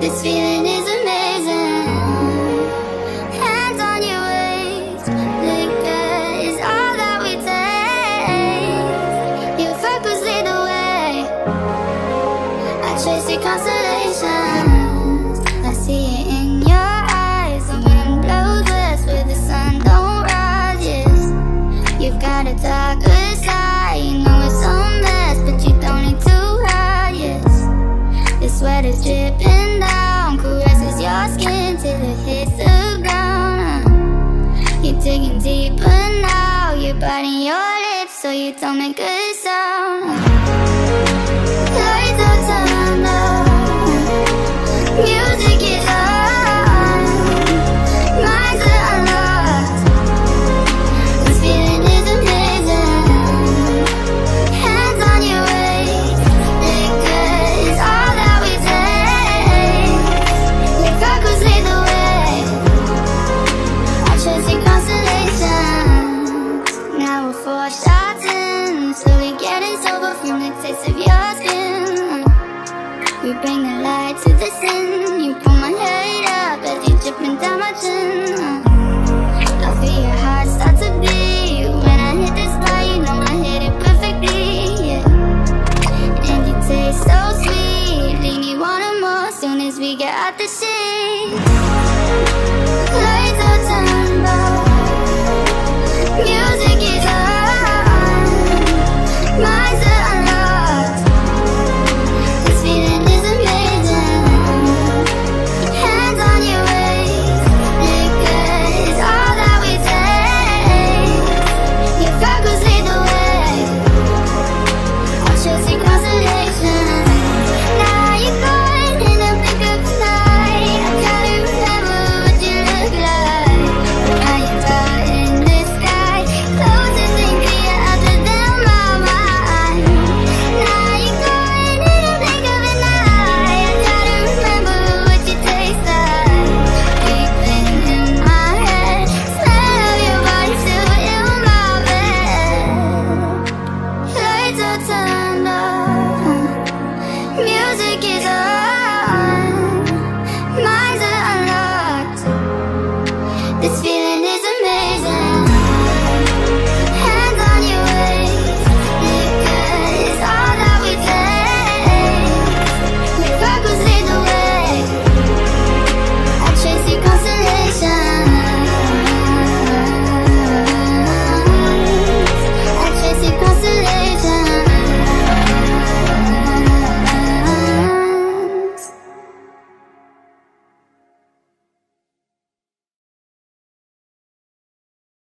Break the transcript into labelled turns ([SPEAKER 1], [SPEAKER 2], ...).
[SPEAKER 1] This feeling is amazing. Hands on your waist, liquor is all that we taste. Your focus lead the way, I chase your constellations. I see it in your eyes. The wind blows west where the sun don't rise, yes. You've got a darker side, you know it's a mess, but you don't need to hide, yes. The sweat is dripping down, caresses your skin till it hits the ground. You're digging deeper now, you're biting your lips so you don't make a sound. Lights are turned up, music is on, minds are lost. This feeling is amazing. Hands on your waist, liquor is all that we taste. Your focus lead the way, I chase your constellations. Now we're 4 shots in, slowly getting sober from the taste of your skin. We bring the light to the sin. You pull my head up as you dripping down my chin. I feel your heart start to beat. When I hit the spot, you know I hit it perfectly, yeah. And you taste so sweet, leave me wanting more soon as we get out the sheets.